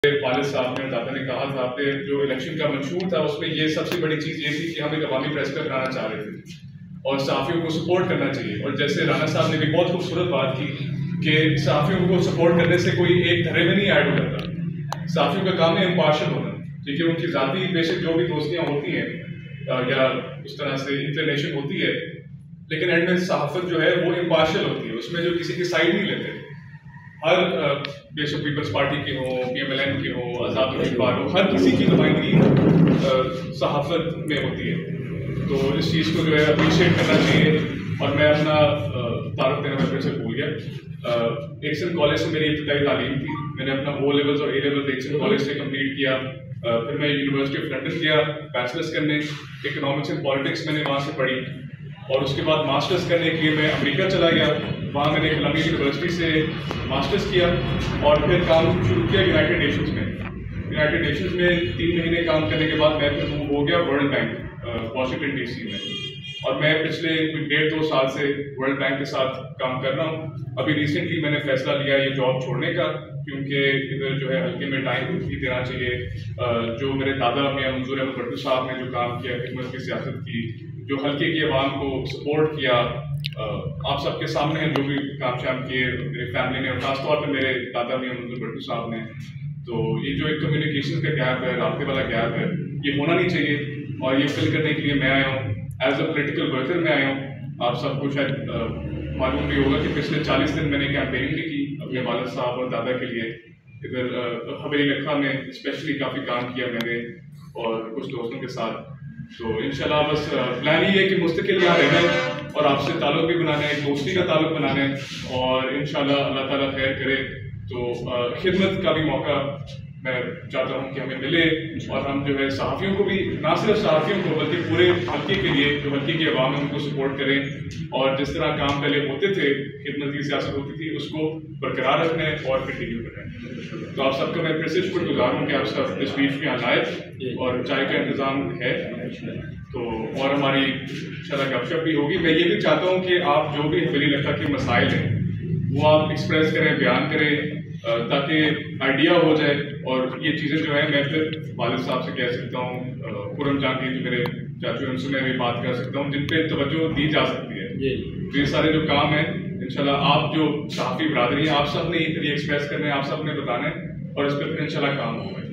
والد صاحب نے دادا نے کہا تھا، آپ نے جو الیکشن کا منشور تھا اس میں یہ سب سے بڑی چیز یہ تھی کہ ہم ایک عوامی پریس کلب بنانا چاہ رہے تھے اور صحافیوں کو سپورٹ کرنا چاہیے. اور جیسے رانا صاحب نے بھی بہت خوبصورت بات کی کہ صحافیوں کو سپورٹ کرنے سے کوئی ایک دھرے میں نہیں ایڈ ہو جاتا. صحافیوں کا کام ہے امپارشل ہونا، ٹھیک ہے. ان کی ذاتی بے شک جو بھی دوستیاں ہوتی ہیں یا اس طرح سے انکلینیشن ہوتی ہے، لیکن اینڈ میں صحافت جو ہے وہ امپارشل ہوتی ہے، اس میں جو کسی کی سائڈ نہیں لیتے. ہر بے شک پیپلز پارٹی کی ہو، پی ایم ایل این کی ہو، آزاد امیدوار ہو، ہر کسی کی نمائندگی صحافت میں ہوتی ہے. تو اس چیز کو جو ہے اپریشیٹ کرنا چاہیے. اور میں اپنا تعارف دینا میں پھر سے بھول گیا. ایکسن کالج سے میری ابتدائی تعلیم تھی. میں نے اپنا او لیولز اور اے لیولز ایکسن کالج سے کمپلیٹ کیا. پھر میں یونیورسٹی آف لنڈن گیا بیچلرس کرنے. اکنامکس اینڈ پالیٹکس میں نے وہاں سے پڑھی اور اس کے بعد ماسٹرس کرنے کے لیے میں امریکہ چلا گیا. وہاں میں نے کولمبیا یونیورسٹی سے ماسٹرس کیا اور پھر کام شروع کیا یونائٹڈ نیشنز میں. یونائٹڈ نیشنز میں 3 مہینے کام کرنے کے بعد میں پھر موو ہو گیا World Bank Washington D C میں. اور میں پچھلے 1.5-2 سال سے ورلڈ بینک کے ساتھ کام کر رہا ہوں. ابھی ریسنٹلی میں نے فیصلہ لیا یہ جاب چھوڑنے کا، کیونکہ ادھر جو ہے حلقے میں ٹائم بھی دینا چاہیے. جو میرے دادا میاں منظور احمد بٹو صاحب نے جو کام کیا، خدمت کی سیاست کی، جو حلقے کی عوام کو سپورٹ کیا، آپ سب کے سامنے جو بھی کام شام کیے میری فیملی نے، اور خاص طور پہ میرے دادا میاں منظور بٹو صاحب نے. تو یہ جو ایک کمیونیکیشن کا گیپ ہے، رابطے والا گیپ ہے، یہ ہونا نہیں چاہیے. اور یہ فل کرنے کے لیے میں آیا ہوں، ایز اے پولیٹیکل ورکر میں آیا ہوں. آپ سب کو شاید معلوم بھی ہوگا کہ پچھلے 40 دن میں نے کیمپیننگ بھی کی اپنے والد صاحب اور دادا کے لیے. ادھر حویلی لکھا میں اسپیشلی کافی کام کیا میں نے اور کچھ دوستوں کے ساتھ. تو انشاءاللہ بس پلان یہ ہے کہ مستقل یہاں رہنا اور آپ سے تعلق بھی بنانا ہے، ایک دوستی کا تعلق بنانا ہے. اور انشاءاللہ اللہ تعالیٰ خیر کرے تو خدمت کا بھی موقع میں چاہتا ہوں کہ ہمیں ملے. اور ہم جو ہے صحافیوں کو بھی، نہ صرف صحافیوں کو بلکہ پورے حلقے کے لیے جو حلقے کی عوام ہے ان کو سپورٹ کریں. اور جس طرح کام پہلے ہوتے تھے، خدمت کی سیاست ہوتی تھی، اس کو برقرار رکھنا ہے اور کنٹینیو کرنا ہے. تو آپ سب کا میں پھر سے شکر گزار ہوں کہ آپ سب اس بیچ میں یہاں لائے اور چائے کا انتظام ہے. تو اور ہماری انشاءاللہ گپ شپ بھی ہوگی. میں یہ بھی چاہتا ہوں کہ آپ جو بھی حویلی لکھا کے مسائل ہیں وہ آپ ایکسپریس کریں، بیان کریں، تاکہ آئیڈیا ہو جائے. اور یہ چیزیں جو ہے میں پھر والد صاحب سے کہہ سکتا ہوں، خرم جان کی جو میرے چاچو ان سے میں بھی بات کر سکتا ہوں، جن پہ توجہ دی جا سکتی ہے. یہ سارے جو کام ہیں انشاءاللہ آپ جو صحافی برادری ہیں، آپ سب نے یہ ایکسپریس کرنے ہیں، آپ سب نے بتانا ہے اور اس پہ پھر انشاءاللہ کام ہوگا.